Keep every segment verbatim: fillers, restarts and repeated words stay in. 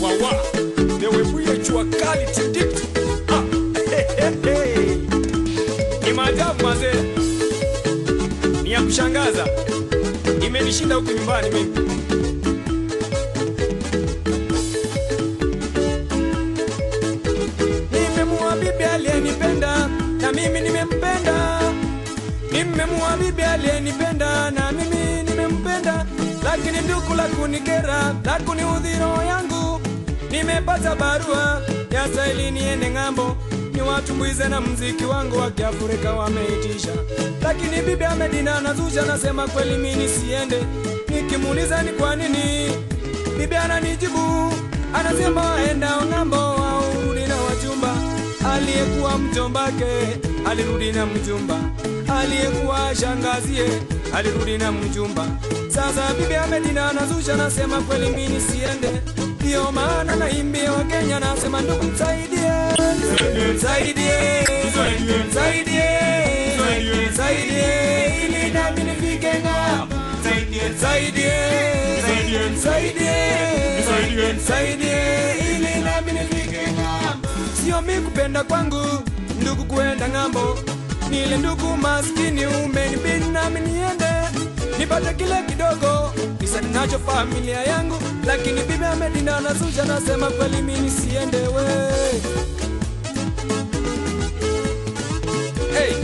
wawa dewe buye chua kali tidit. Ah, hey, hey, hey. Ni maajabu mazee, ni ya kushangaza, imenishinda huku nyumbani mimi. Nimemua bibi aliyenipenda na mimi nimempenda. Nimemua bibi aliyenipenda na mimi nimempenda. Lakini ndugu la kunikera, la kuniudhi roho yangu. Nimepata barua ya staili niende ng'ambo, ni watumbuize na mziki wangu wa Kiafrika wameitisha. Lakini bibi amedina na zusha, nasema kweli mimi siende. Nikimuuliza ni kwa nini, bibi ananijibu, anasema enda ng'ambo au rudi na wachumba. Aliyekuwa mjombake alirudi na mjumba, aliyekuwa shangazie alirudi na mjumba. Sasa bibi amedina na zusha, nasema kweli mimi siende. Ndio maana naimbia wa Kenya, nasema ndugu msaidie, msaidie, msaidie, msaidie ili nami nifike ng'ambo. Msaidie, msaidie, msaidie ili nami nifike ng'ambo. Sio mimi kupenda kwangu ndugu kuenda ng'ambo, nile ndugu maskini umenibidi nami niende nipate kile kidogo kisa ninacho familia yangu. Lakini bibi amedina na zusha, nasema kweli mimi siende we. Hey,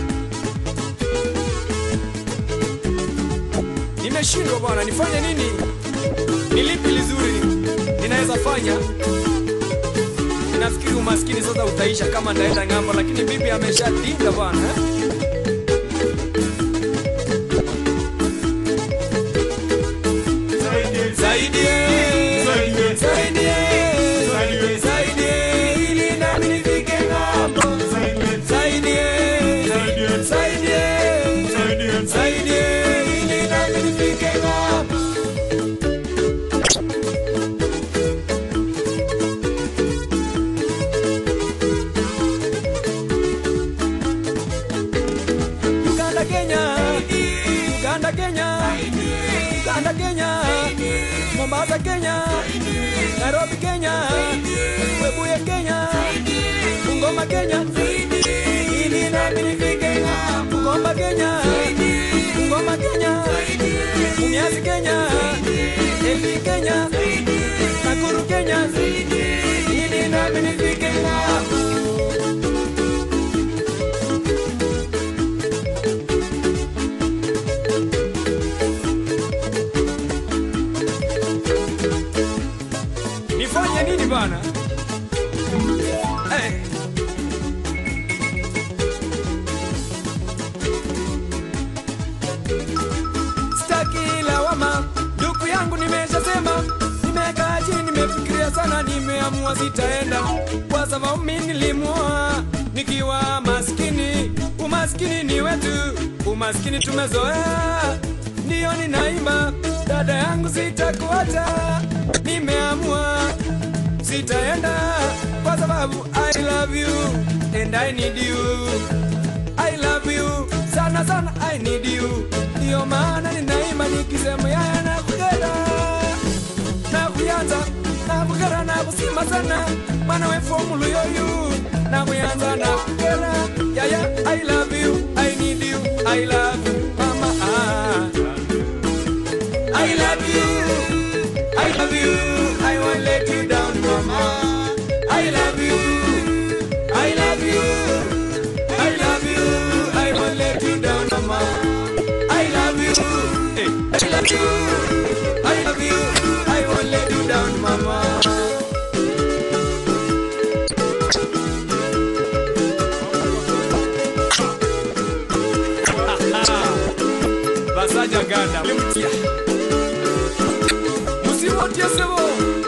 nimeshindwa bwana, nifanye nini? Nilipi lizuri ninaweza fanya? Ninafikiri umaskini sasa utaisha kama ndaenda ng'ambo, lakini bibi ameshadinda bwana eh? Mombasa Kenya, Nairobi Kenya, Webuye Kenya, Bungoma Kenya, ili nami nifike ng'ambo. Bungoma Kenya, Bungoma Kenya, Mumias Kenya, Embu Kenya, Nakuru Kenya, ili nami nifike ng'ambo. Nifanye nini bana? Hey. Staki lawama, ndugu yangu nimeshasema. Nimekaa chini nimefikiria sana, nimeamua sitaenda. Kwa sababu mimi nilimwoa nikiwa maskini. Umaskini ni wetu, umaskini tumezoea. Ndio ninaimba, dada yangu sitakuacha. Nimeamua sitaenda kwa sababu I love you and I need you. I love you sana sana, I need you. Ndio maana ninaimba nikisema yaya na kugera na kuyanza na kugera na kusima sana. Mwana we formulu yoyu na kuyanza na kugera yaya. I love you, I need you, I love you mama ah. I love you, I love you, I won't let you down, mama. I love you, I love you, I love you, I won't let you down, mama. I love you, hey, I love you, I love you, I won't let you down, mama. Basaja ganda, limtia. Musiwotia sebo.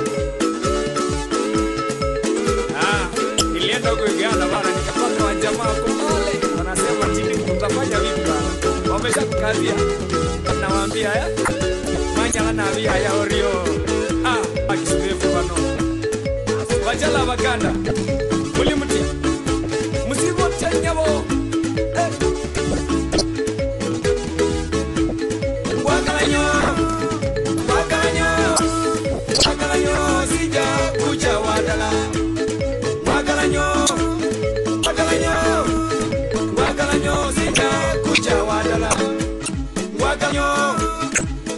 Ah, nilienda huko Uganda bana, nikapata wajamaa kule wanasema chini tutafanya vipi bana? Wamesha kukazia. Nawaambia eh? Manya na via ya orio. Ah, akisubefu bano. Wajala baganda. Mulimutia. Musiwotia nyabo. Eh. Wakanyo. Wakanyo. Wakanyo sija.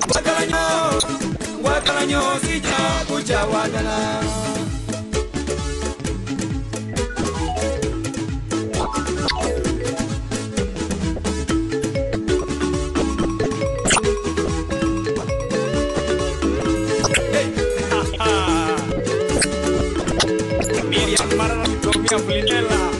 wakalanyo wakalanyo sija kuja wadala Miriam Mara na Tomia Bulinela